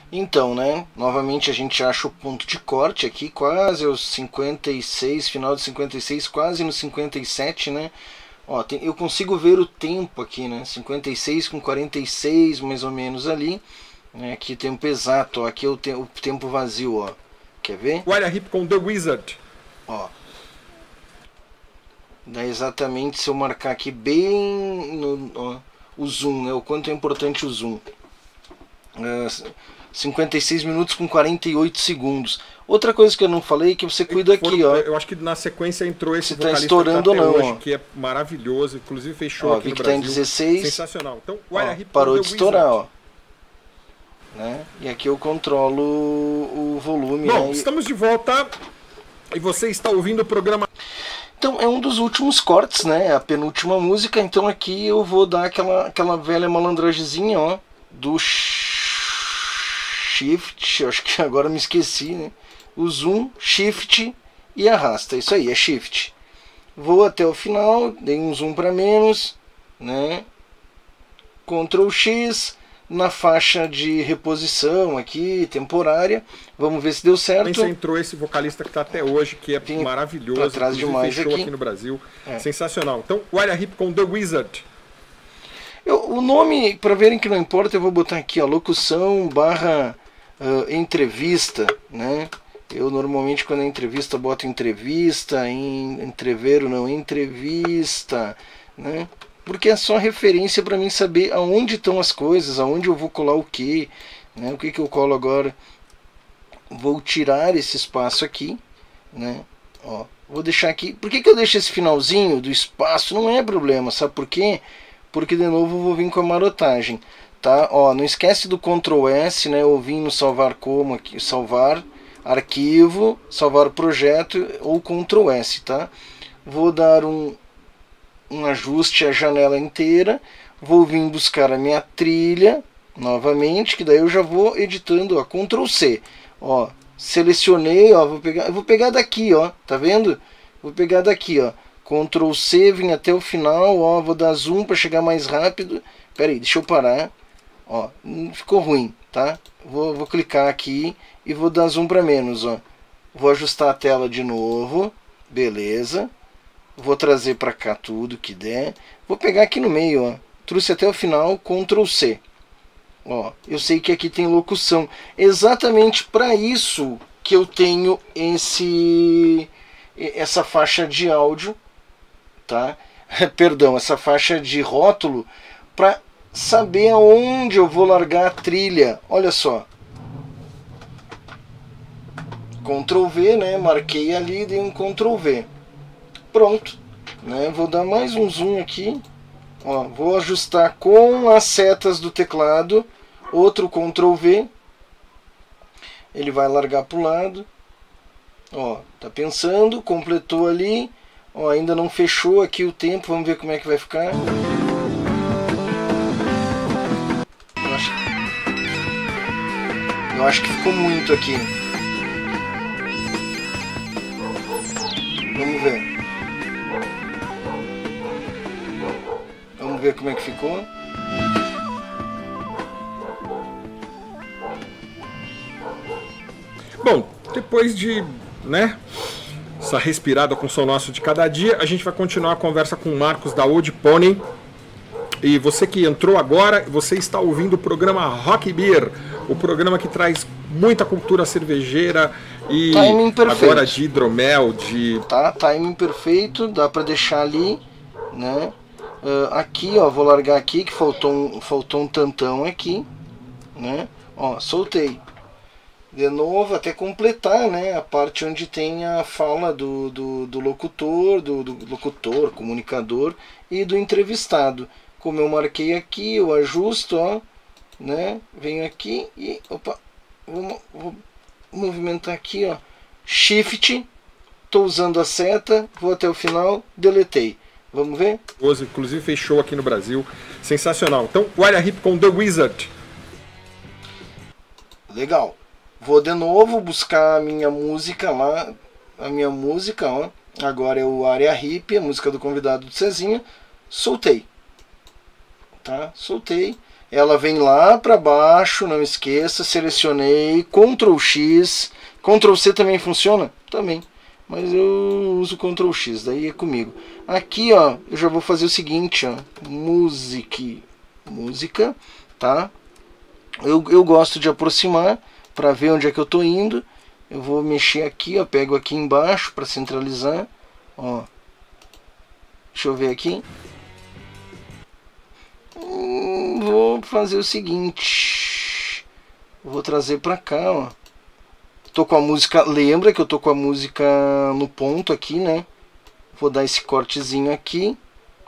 Então, né, novamente a gente acha o ponto de corte aqui, quase aos 56, final de 56, quase no 57, né? Ó, eu consigo ver o tempo aqui, né? 56 com 46, mais ou menos ali. Né? Aqui tempo exato, ó, aqui é o tempo vazio, ó. Quer ver? O Área Hip com The Wizard. Ó. Dá exatamente, se eu marcar aqui bem no, ó, o zoom, né? O quanto é importante o zoom. 56 minutos com 48 segundos. Outra coisa que eu não falei é que você cuida aqui, ó. Eu acho que na sequência entrou esse vocalista estourando que tá ou não, hoje, ó. Que é maravilhoso, inclusive fechou Ó, aqui no que Brasil. Tá em 16. Sensacional. Então, o Área Hip parou de estourar, ó. Né? E aqui eu controlo o volume. Bom, né? Estamos de volta e você está ouvindo o programa. Então é um dos últimos cortes, né? A penúltima música. Então aqui eu vou dar aquela velha malandragemzinha, ó, do shift. Acho que agora me esqueci, né? O zoom, shift e arrasta. Isso aí, é shift. Vou até o final, dei um zoom para menos, né? Ctrl X. Na faixa de reposição aqui, temporária. Vamos ver se deu certo. Você entrou esse vocalista que está até hoje, que é maravilhoso. Atrás demais fechou aqui no Brasil. Sensacional. Então, o Área Hip com The Wizard. O nome, para verem que não importa, eu vou botar aqui, ó, locução / entrevista, né? Eu normalmente quando é entrevista boto entrevista, entreveiro não, entrevista, né? Porque é só referência para mim saber aonde estão as coisas, aonde eu vou colar o que, né? O que eu colo agora. Vou tirar esse espaço aqui, né? Ó, vou deixar aqui. Por que eu deixo esse finalzinho do espaço? Não é problema, sabe por quê? Porque de novo eu vou vir com a marotagem, tá? Ó, não esquece do Ctrl S, né? Eu vim no salvar como aqui, salvar arquivo, salvar projeto ou Ctrl S, tá? Vou dar um ajuste à janela inteira, vou vir buscar a minha trilha novamente, que daí eu já vou editando, ó, Ctrl C, ó, selecionei, ó, eu vou pegar daqui, ó, tá vendo? Vou pegar daqui, ó, Ctrl C, vim até o final, ó, vou dar zoom para chegar mais rápido. Pera aí, deixa eu parar, ó, ficou ruim, tá? Vou clicar aqui e vou dar zoom para menos, ó. Vou ajustar a tela de novo, beleza. Vou trazer para cá tudo que der. Vou pegar aqui no meio, ó. Trouxe até o final, Ctrl C. Ó, eu sei que aqui tem locução. Exatamente para isso que eu tenho essa faixa de áudio, tá? Perdão, essa faixa de rótulo para saber aonde eu vou largar a trilha. Olha só. Ctrl V, né? Marquei ali, dei um Ctrl V. Pronto, né? Vou dar mais um zoom aqui, ó, vou ajustar com as setas do teclado, outro Ctrl V, ele vai largar para o lado, ó, tá pensando, completou ali, ó, ainda não fechou aqui o tempo, vamos ver como é que vai ficar. Eu acho que ficou muito aqui. Vamos ver. Vamos ver como é que ficou. Bom, depois de, né, essa respirada com o som nosso de cada dia, a gente vai continuar a conversa com o Marcos da Old Pony. E você que entrou agora, você está ouvindo o programa Rock Beer, o programa que traz muita cultura cervejeira e agora de hidromel, de... Tá, timing perfeito, dá para deixar ali, né? Aqui, ó, vou largar aqui que faltou um tantão aqui, né? Ó, soltei. De novo, até completar, né, a parte onde tem a fala do locutor, do locutor, comunicador e do entrevistado. Como eu marquei aqui, eu ajusto, ó, né? Venho aqui e, opa, vou movimentar aqui, ó, Shift, tô usando a seta, vou até o final, deletei. Vamos ver? Inclusive fechou aqui no Brasil. Sensacional. Então, o Área Hip com The Wizard. Legal. Vou de novo buscar a minha música lá. A minha música, ó. Agora é o Área Hip, a música do convidado do Cezinha. Soltei. Tá? Soltei. ela vem lá para baixo, não esqueça, selecionei, Ctrl X, Ctrl C também funciona? Também, mas eu uso Ctrl X, daí é comigo. Aqui, ó, eu já vou fazer o seguinte, ó, música, tá? Eu gosto de aproximar para ver onde é que eu tô indo. Eu vou mexer aqui, ó, pego aqui embaixo para centralizar, ó. Deixa eu ver aqui. Vou fazer o seguinte, vou trazer para cá, ó. Tô com a música, lembra que eu tô com a música no ponto aqui, né? Vou dar esse cortezinho aqui,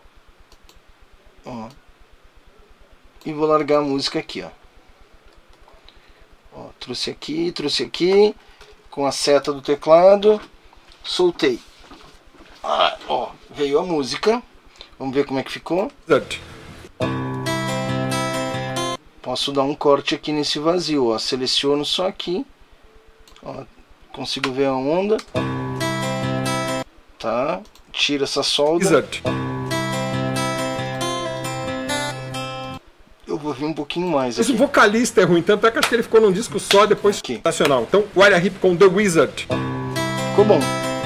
ó, e vou largar a música aqui, ó. Ó, trouxe aqui, com a seta do teclado, soltei. Ah, ó, veio a música. Vamos ver como é que ficou. Posso dar um corte aqui nesse vazio, ó. Seleciono só aqui, ó, consigo ver a onda, tá? Tira essa solda. Eu vou vir um pouquinho mais aqui. Esse vocalista é ruim, tanto é que acho que ele ficou num disco só, depois aqui. Nacional. Então, Uriah Heep com The Wizard. Ficou bom.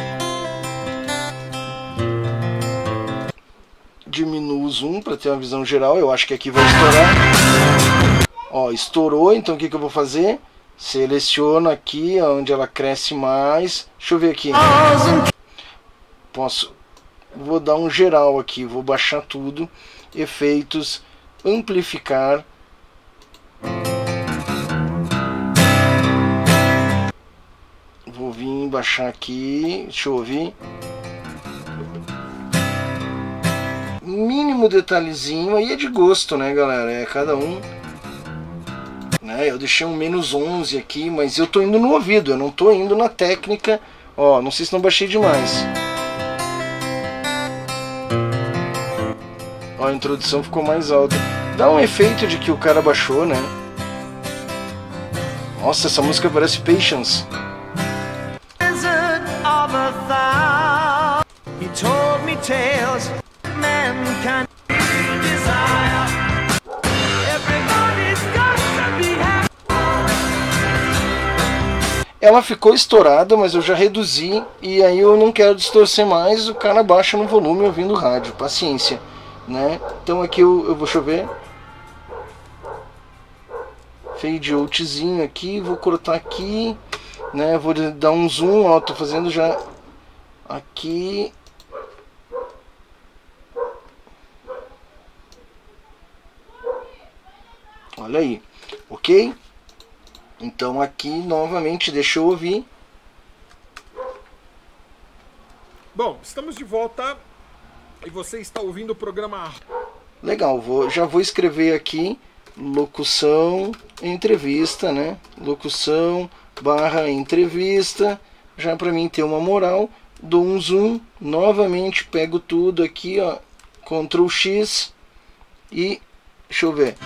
Diminuo o zoom para ter uma visão geral. Eu acho que aqui vai estourar. Ó, estourou, então o que eu vou fazer? Seleciono aqui onde ela cresce mais. Deixa eu ver aqui. Vou dar um geral aqui, vou baixar tudo. Efeitos, amplificar. Vou vir baixar aqui, deixa eu ouvir. Mínimo detalhezinho, aí é de gosto, né, galera? É cada um. Né? Eu deixei um -11 aqui, mas eu tô indo no ouvido, eu não tô indo na técnica. Ó, não sei se não baixei demais. Ó, a introdução ficou mais alta. Dá um efeito de que o cara baixou, né? Nossa, essa música parece Patience. Ela ficou estourada, mas eu já reduzi e aí eu não quero distorcer mais, o cara baixa no volume ouvindo rádio, paciência, né? Então aqui eu vou chover. Fade outzinho aqui, vou cortar aqui, né? Vou dar um zoom, ó, tô fazendo já aqui. Olha aí, ok? Então aqui novamente, deixa eu ouvir. Bom, estamos de volta e você está ouvindo o programa. Legal, já vou escrever aqui locução, entrevista, né? Locução / entrevista, já para mim ter uma moral. Dou um zoom, novamente pego tudo aqui, ó, Ctrl X e deixa eu ver.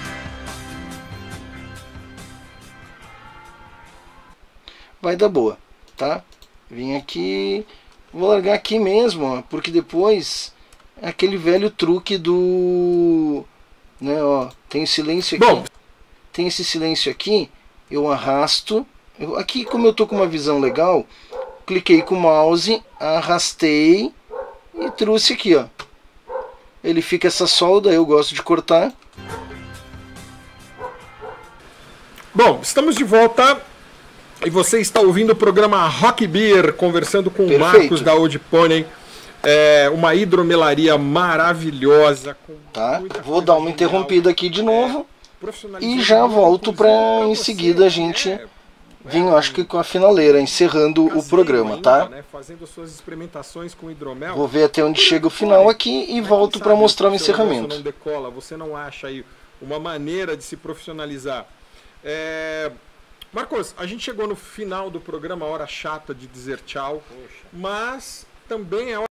Vai dar boa, tá? Vim aqui, vou largar aqui mesmo, ó, porque depois é aquele velho truque do, né, ó, tem silêncio aqui. Bom, tem esse silêncio aqui, eu arrasto, aqui como eu tô com uma visão legal, cliquei com o mouse, arrastei e trouxe aqui, ó. Ele fica essa solda, eu gosto de cortar. Bom, estamos de volta. E você está ouvindo o programa Rock Beer, conversando com o Marcos da Old Pony. É uma hidromelaria maravilhosa. Tá, vou dar uma interrompida aqui de novo. E já volto para em seguida a gente vir, acho que com a finaleira, encerrando o programa, tá? Fazendo suas experimentações com hidromel. Vou ver até onde chega o final aqui e volto para mostrar o encerramento. Não decola, você não acha aí uma maneira de se profissionalizar. Marcos, a gente chegou no final do programa, a hora chata de dizer tchau, mas também é hora